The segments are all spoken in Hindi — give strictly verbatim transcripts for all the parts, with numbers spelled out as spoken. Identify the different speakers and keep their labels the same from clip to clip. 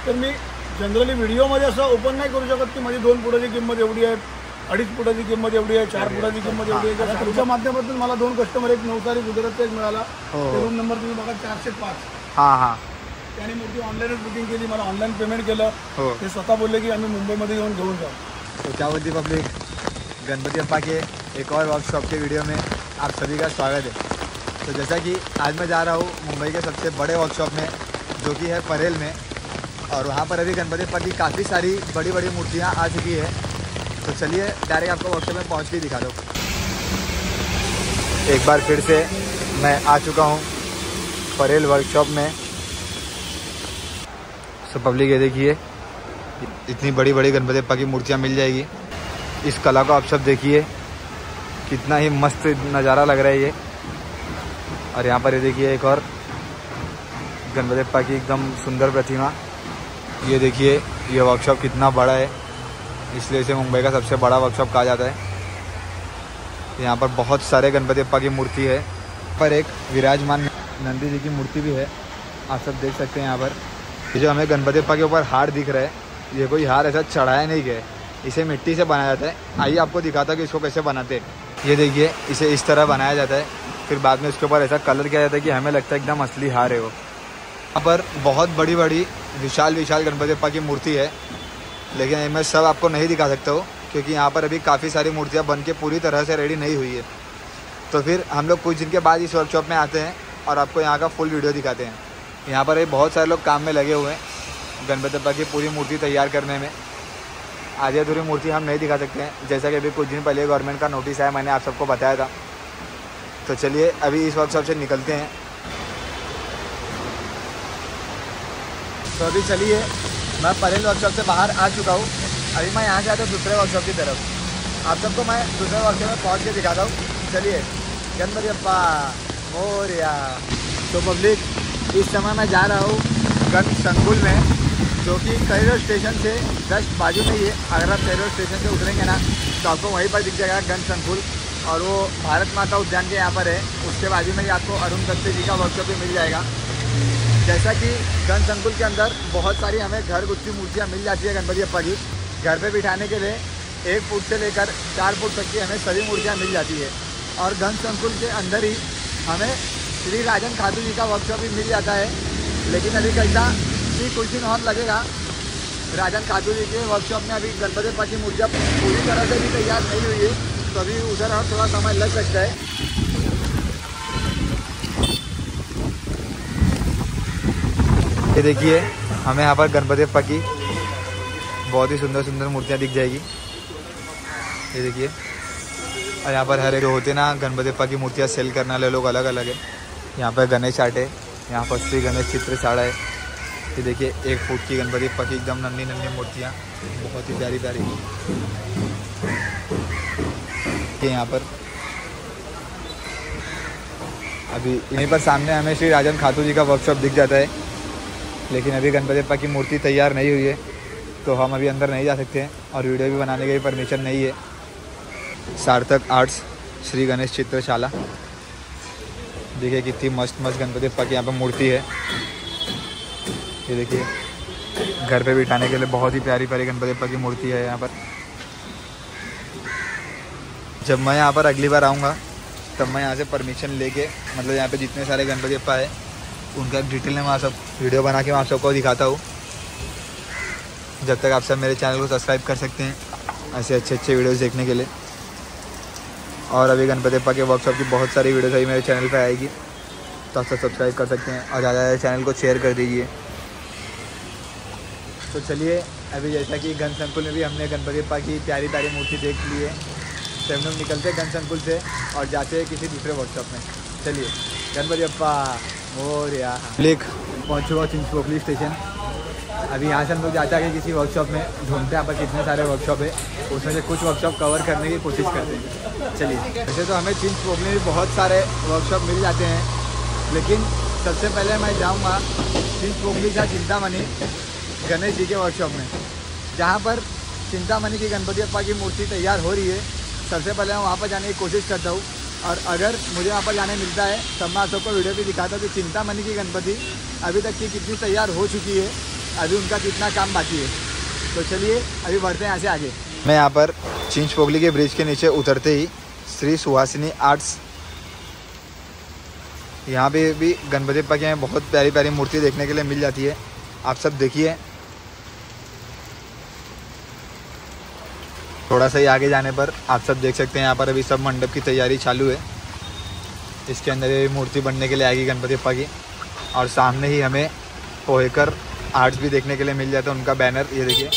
Speaker 1: तर मी जनरली व्हिडिओमध्ये असं ओपन नाही करू शकत की माझी दोन फुटाची किंमत एवढी आहे, अडीच फुटाची किंमत एवढी आहे, चार फुटाची किंमत एवढी आहे. तुमच्या माध्यमातून मला दोन कस्टमर, एक नवसारी गुजरातचा एक मिळाला, रूम नंबर तुम्ही बघा चारशे पाच.
Speaker 2: हां हां
Speaker 1: त्याने मूर्ती ऑनलाईनच बुकिंग केली, मला ऑनलाईन पेमेंट केलं. ते स्वतः बोलले की आम्ही मुंबईमध्ये येऊन घेऊन जाऊ.
Speaker 2: तो क्या बोलती पब्लिक, गणपति अप्पा के एक और वर्कशॉप के वीडियो में आप सभी का स्वागत है. तो जैसा कि आज मैं जा रहा हूँ मुंबई के सबसे बड़े वर्कशॉप में जो कि है परेल में, और वहाँ पर अभी गणपति अप्पा की काफ़ी सारी बड़ी बड़ी मूर्तियाँ आ चुकी है. तो चलिए डायरेक्ट आपको वर्कशॉप में पहुँच के दिखा दो. एक बार फिर से मैं आ चुका हूँ परेल वर्कशॉप में. सो पब्लिक ये देखिए, इतनी बड़ी बड़ी गणपति अप्पा की मूर्तियाँ मिल जाएगी. इस कला को आप सब देखिए, कितना ही मस्त नज़ारा लग रहा है ये. और यहाँ पर ये देखिए एक और गणपति अप्पा की एकदम सुंदर प्रतिमा. ये देखिए ये वर्कशॉप कितना बड़ा है, इसलिए इसे मुंबई का सबसे बड़ा वर्कशॉप कहा जाता है. यहाँ पर बहुत सारे गणपति अप्पा की मूर्ति है. पर एक विराजमान नंदी जी की मूर्ति भी है, आप सब देख सकते हैं. यहाँ पर ये जो हमें गणपति अप्पा के ऊपर हार दिख रहा है, ये कोई हार ऐसा चढ़ाया नहीं गया, इसे मिट्टी से बनाया जाता है. आइए आपको दिखाता कि इसको कैसे बनाते हैं. ये देखिए इसे इस तरह बनाया जाता है, फिर बाद में इसके ऊपर ऐसा कलर किया जाता है कि हमें लगता है एकदम असली हार है वो. यहाँ पर बहुत बड़ी बड़ी विशाल विशाल गणपति अप्पा की मूर्ति है, लेकिन मैं सब आपको नहीं दिखा सकता हूँ क्योंकि यहाँ पर अभी काफ़ी सारी मूर्तियाँ बन के पूरी तरह से रेडी नहीं हुई है. तो फिर हम लोग कुछ दिन के बाद इस वर्कशॉप में आते हैं और आपको यहाँ का फुल वीडियो दिखाते हैं. यहाँ पर बहुत सारे लोग काम में लगे हुए हैं गणपति अप्पा की पूरी मूर्ति तैयार करने में. आधी अधूरी मूर्ति हम नहीं दिखा सकते हैं, जैसा कि अभी कुछ दिन पहले गवर्नमेंट का नोटिस आया, मैंने आप सबको बताया था. तो चलिए अभी इस वर्कशॉप से निकलते हैं. तो अभी चलिए मैं परेल वर्कशॉप से बाहर आ चुका हूँ. अभी मैं यहाँ से आता हूँ दूसरे वर्कशॉप की तरफ. आप सबको मैं दूसरे वर्कशॉप में पहुँच के दिखाता हूँ. चलिए गणपति अप्पा मोरया. तो पब्लिक इस समय मैं जा रहा हूँ गण संकुल में, जो कि कैरोल स्टेशन से जस्ट बाजू में ही है. अगर आप कैरोल स्टेशन से उतरेंगे ना तो आपको वहीं पर दिख जाएगा गण संकुल, और वो भारत माता उद्यान के यहाँ पर है. उसके बाजू में ही आपको अरुण दत्ते जी का वर्कशॉप भी मिल जाएगा. जैसा कि गण संकुल के अंदर बहुत सारी हमें घर गुच्छी मूर्तियाँ मिल जाती है गणपति अप्पा की. घर पे बिठाने के लिए एक फुट से लेकर चार फुट तक की हमें सभी मूर्तियाँ मिल जाती है. और गण संकुल के अंदर ही हमें श्री राजन खातू जी का वर्कशॉप भी मिल जाता है. लेकिन अभी कैसा कि कुछ दिन और लगेगा. राजन खातू जी के वर्कशॉप में अभी गणपति अप्पा की मूर्तियाँ पूरी तरह से भी तैयार नहीं हुई है, तो अभी उधर और थोड़ा समय लग सकता है. ये देखिए हमें यहाँ पर गणपति अप्पा की बहुत ही सुंदर सुंदर मूर्तियाँ दिख जाएगी. ये देखिए, और यहाँ पर हर एक होते ना गणपति अप्पा की मूर्तियाँ सेल करने वाले लोग अलग अलग है. यहाँ पर गणेश आर्ट है, यहाँ पर श्री गणेश चित्रशाला है. ये देखिए एक फुट की गणपति अप्पा की एकदम नन्ही नन्ही मूर्तियाँ, बहुत ही प्यारी प्यारी. ये यहाँ पर अभी यहीं पर सामने हमें श्री राजन खातू जी का वर्कशॉप दिख जाता है. लेकिन अभी गणपति अप्पा की मूर्ति तैयार नहीं हुई है, तो हम अभी अंदर नहीं जा सकते हैं और वीडियो भी बनाने की भी परमिशन नहीं है. सार्थक आर्ट्स श्री गणेश चित्रशाला. देखिए कितनी मस्त मस्त गणपति अप्पा की यहाँ पर मूर्ति है. ये देखिए घर पे बिठाने के लिए बहुत ही प्यारी प्यारी गणपति अप्पा की मूर्ति है यहाँ पर. जब मैं यहाँ पर अगली बार आऊँगा तब मैं यहाँ से परमिशन लेके, मतलब यहाँ पे जितने सारे गणपति अप्पा है उनका डिटेल में वहाँ सब वीडियो बना के मैं आप सबको दिखाता हूँ. जब तक आप सब मेरे चैनल को सब्सक्राइब कर सकते हैं ऐसे अच्छे अच्छे वीडियोस देखने के लिए. और अभी गणपति अप्पा के वर्कशॉप की बहुत सारी वीडियोस अभी मेरे चैनल पर आएगी, तो आप सब सब्सक्राइब कर सकते हैं और ज़्यादा ज़्यादा चैनल को शेयर कर दीजिए. तो चलिए अभी जैसा कि गण संकुल में भी हमने गणपति अप्पा की प्यारी प्यारी मूर्ति देख ली है, तो हम लोग निकलते हैं गण संकुल से और जाते हैं किसी दूसरे वर्कशॉप में. चलिए गणपति अप्पा मोरया. लेक पहुँच चुका चिंचपोकली स्टेशन. अभी यहाँ से हम लोग जाते हैं किसी वर्कशॉप में, ढूंढते हैं यहाँ पर कितने सारे वर्कशॉप है, उसमें से कुछ वर्कशॉप कवर करने की कोशिश करते हैं. चलिए वैसे तो हमें चिंचपोकली में बहुत सारे वर्कशॉप मिल जाते हैं, लेकिन सबसे पहले मैं जाऊँगा चिंचपोकली का चिंतामणि गणेश जी के वर्कशॉप में, जहाँ पर चिंतामणि की गणपति अप्पा की मूर्ति तैयार हो रही है. सबसे पहले मैं वहाँ पर जाने की कोशिश करता हूँ, और अगर मुझे वहाँ पर जाने मिलता है तब मैं आप सबको वीडियो भी दिखाता हूँ कि चिंतामणि की गणपति अभी तक की कितनी तैयार हो चुकी है अभी उनका कितना काम बाकी है। तो चलिए अभी बढ़ते हैं यहाँ से आगे। मैं यहाँ पर चिंचपोकली के ब्रिज के नीचे उतरते ही श्री सुहासिनी आर्ट्स, यहाँ पे भी गणपति बप्पा के बहुत प्यारी प्यारी मूर्ति देखने के लिए मिल जाती है। आप सब देखिए। थोड़ा सा ही आगे जाने पर आप सब देख सकते हैं यहाँ पर अभी सब मंडप की तैयारी चालू है। इसके अंदर ये मूर्ति बनने के लिए आएगी गणपति बप्पा की। और सामने ही हमें पोहेकर आर्ट्स भी देखने के लिए मिल जाता है, उनका बैनर ये देखिए।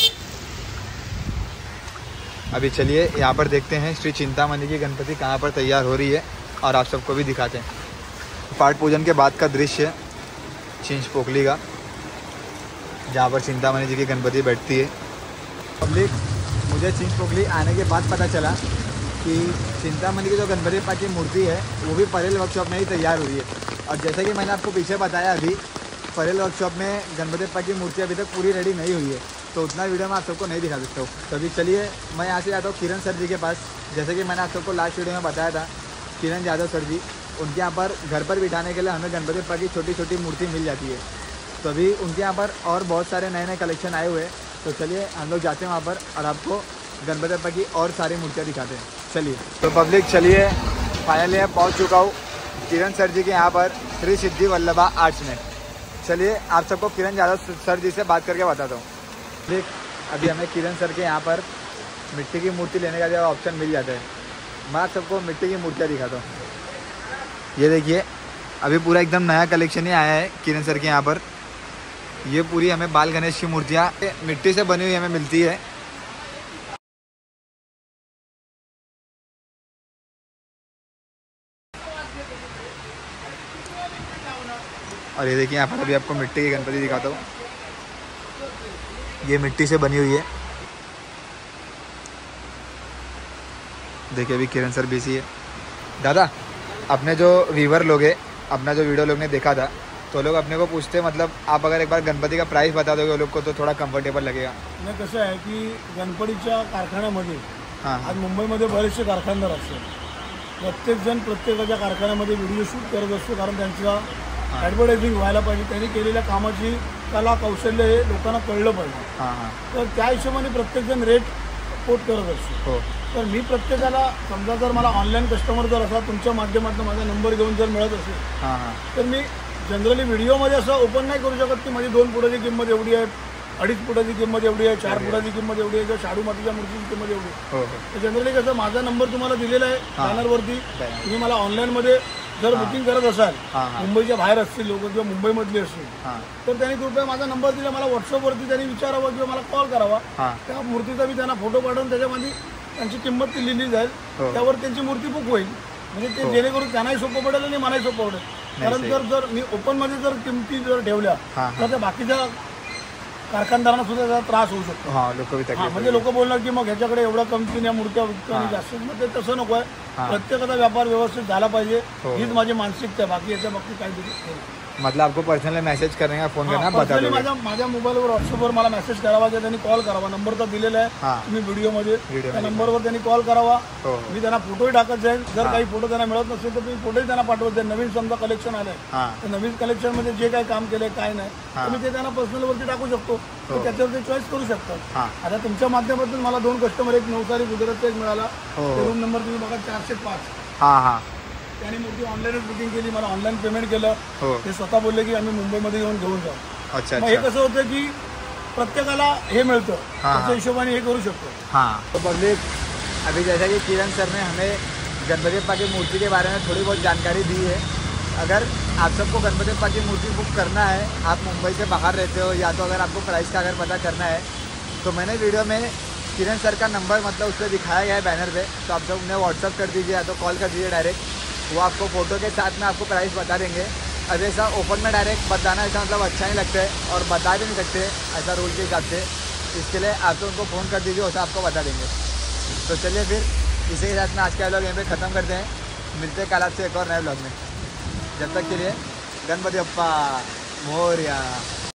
Speaker 2: अभी चलिए यहाँ पर देखते हैं श्री चिंतामणि की गणपति कहाँ पर तैयार हो रही है और आप सबको भी दिखाते हैं। पाठ पूजन के बाद का दृश्य चिंचपोकली का, जहाँ पर चिंतामणि जी की गणपति बैठती है। पब्लिक, मुझे चिंचपोकली आने के बाद पता चला कि चिंतामणि की जो गणपति बप्पा की मूर्ति है वो भी परेल वर्कशॉप में ही तैयार हुई है। और जैसा कि मैंने आपको पीछे बताया, अभी परेल वर्कशॉप में गणपति बप्पा की मूर्ति अभी तक पूरी रेडी नहीं हुई है, तो उतना वीडियो मैं आप सबको नहीं दिखा सकता हूँ। तो अभी चलिए मैं यहाँ से आता हूँ किरण सर जी के पास। जैसे कि मैंने आप सबको लास्ट वीडियो में बताया था, किरण यादव सर जी, उनके यहाँ पर घर पर बिठाने के लिए हमें गणपति बप्पा की छोटी छोटी मूर्ति मिल जाती है। तो अभी उनके यहाँ पर और बहुत सारे नए नए कलेक्शन आए हुए हैं। तो चलिए हम लोग जाते हैं वहाँ पर और आपको गणपति बप्पा की और सारी मूर्तियाँ दिखाते हैं। चलिए तो पब्लिक, चलिए फाइनली मैं पहुँच चुका हूँ किरण सर जी के यहाँ पर श्री सिद्धि वल्लभा आर्ट्स में। चलिए आप सबको किरण यादव सर जी से बात करके बताता हूँ। देख, अभी हमें किरण सर के यहाँ पर मिट्टी की मूर्ति लेने का जो ऑप्शन मिल जाता है, मैं आप सबको मिट्टी की मूर्तियाँ दिखाता हूँ। ये देखिए, अभी पूरा एकदम नया कलेक्शन ही आया है किरण सर के यहाँ पर। ये पूरी हमें बाल गणेश की मूर्तियाँ मिट्टी से बनी हुई हमें मिलती है। और ये देखिए यहाँ पर अभी आपको मिट्टी की गणपति दिखाता हूँ। ये मिट्टी से बनी हुई है। देखिए अभी किरण सर बिजी है। दादा, अपने जो व्यूवर लोग हैं, अपना जो वीडियो लोग ने देखा था, तो लोग अपने को पूछते हैं, मतलब आप अगर एक बार गणपति का प्राइस बता दोगे वो लोग को तो थोड़ा कम्फर्टेबल लगेगा।
Speaker 1: नाही, कसं आहे की गणपतीच्या कारखान्यामध्ये
Speaker 2: हां
Speaker 1: आज मुंबईमध्ये बरेचसे कारखानदार असतात. प्रत्येकजण प्रत्येकाच्या कारखान्यामध्ये व्हिडिओ शूट करत असतो, कारण त्यांचा ॲडव्हर्टायझिंग व्हायला पाहिजे, त्यांनी केलेल्या कामाची कला कौशल्य हे लोकांना कळलं पाहिजे.
Speaker 2: हां हां
Speaker 1: तर त्या हिशोबाने प्रत्येकजण रेट कोट करत असतो.
Speaker 2: हो
Speaker 1: तर मी प्रत्येकाला, समजा जर मला ऑनलाईन कस्टमर जर असा तुमच्या माध्यमातून माझा नंबर घेऊन जर मिळत असेल,
Speaker 2: हां हां
Speaker 1: तर मी जनरली व्हिडिओमध्ये असं ओपन नाही करू शकत की माझी दोन फुटाची किंमत एवढी आहे, अडीच फुटाची किंमत एवढी आहे, चार फुटाची किंमत एवढी आहे, किंवा शाडू मातीच्या मूर्तीची किंमत एवढी आहे.
Speaker 2: हो
Speaker 1: तर जनरली कसं, माझा नंबर तुम्हाला दिलेला आहे बॅनरवरती. तुम्ही मला ऑनलाईनमध्ये जर बुकिंग करत असाल, मुंबईच्या बाहेर असतील लोक किंवा मुंबईमधले असतील, तर त्यांनी कृपया माझा नंबर दिला, मला व्हॉट्सअपवरती त्यांनी विचारावा किंवा मला कॉल करावा. त्या मूर्तीचा मी त्यांना फोटो पाठवून त्याच्यामध्ये त्यांची किंमत ती लिहिली जाईल, त्यावर त्यांची मूर्ती बुक होईल. म्हणजे ते जेणेकरून त्यांनाही सोपं पडेल आणि मलाही सोपं पडेल. कारण जर जर मी ओपनमध्ये जर किमती जर ठेवल्या तर त्या बाकीच्या कारखानदारांना सुद्धा त्याचा त्रास होऊ शकतो.
Speaker 2: हां लोक
Speaker 1: म्हणजे लोक बोलणार की मग ह्याच्याकडे एवढ्या कमतीने या मूर्त्या विकतो आणि जास्त, मग ते तसं नको आहे. प्रत्येकाचा व्यापार व्यवस्थित झाला पाहिजे, हीच माझी मानसिकता आहे. बाकी याच्या बाबतीत काही नाही.
Speaker 2: मतलब आपको पर्सनली मैसेज करने का फोन करना बता
Speaker 1: पर्सनली माझ्या माझ्या मोबाईलवर व्हॉट्सअपवर मला मेसेज करावा किंवा त्यांनी कॉल करावा. नंबर तर दिलेला आहे तुम्ही व्हिडिओमध्ये, त्या नंबरवर त्यांनी कॉल करावा. मी त्यांना फोटोही टाकत जाईल. जर काही फोटो त्यांना मिळत नसेल तर मी फोटोही त्यांना पाठवत जाईल. नवीन समजा कलेक्शन आलंय तर नवीन कलेक्शनमध्ये जे काही काम केलंय काय नाही तर मी ते त्यांना पर्सनलवरती टाकू शकतो. त्याच्यावर ते चॉईस करू शकतात. आता तुमच्या माध्यमातून मला दोन कस्टमर, एक नवसारी गुजरातचा एक मिळाला. रूम नंबर तुम्ही बघा चारशे पाच.
Speaker 2: हां हां
Speaker 1: त्यांनी मूर्ती ऑनलाईनच बुकिंग केली, मला ऑनलाईन पेमेंट केलं. ते स्वतः बोलले की आम्ही मुंबईमध्ये येऊन घेऊन जाऊ.
Speaker 2: अच्छा
Speaker 1: मग हे कसं होतं की प्रत्येकाला हे मिळतं, त्याच्या हिशोबाने हे करू शकतो.
Speaker 2: हाँ तो पब्लिक, अभी जैसा कि किरण सर ने हमें गणपति बप्पा की मूर्ति के बारे में थोड़ी बहुत जानकारी दी है. अगर आप सबको गणपति बप्पा की मूर्ति बुक करना है, आप मुंबई से बाहर रहते हो, या तो अगर आपको प्राइस का अगर पता करना है, तो मैंने वीडियो में किरण सर का नंबर मतलब उस पर दिखाया गया है बैनर पे, तो आप सब उन्हें व्हाट्सअप कर दीजिए या तो कॉल कर दीजिए डायरेक्ट. वो आपको फ़ोटो के साथ में आपको प्राइस बता देंगे. अब ऐसा ओपन में डायरेक्ट बताना ऐसा मतलब अच्छा नहीं लगता है और बता भी नहीं सकते ऐसा रूल के हिसाब से. इसके लिए आप तो उनको फ़ोन कर दीजिए, वैसा आपको बता देंगे. तो चलिए फिर इसी के साथ में आज का व्लॉग यहीं पे ख़त्म करते हैं. मिलते हैं कल आपसे एक और नए व्लॉग में. जब तक के लिए गणपति बप्पा मोरया.